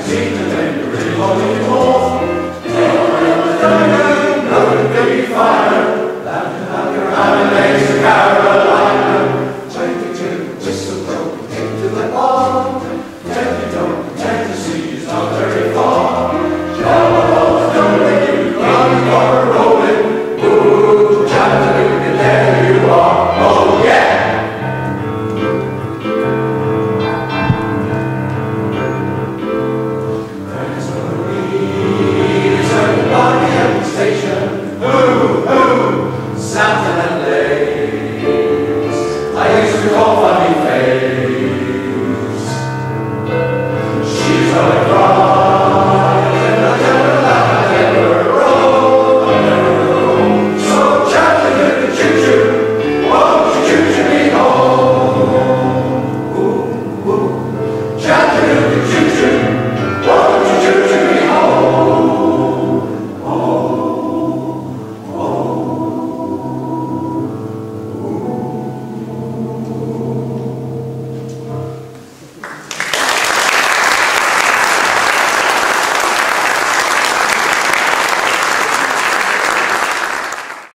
seen the men you really want anymore. Nothing big fire, laughing out your holidays to Carolina. Twenty two, whistle, go, into the ball. Tell me don't, Tennessee is not very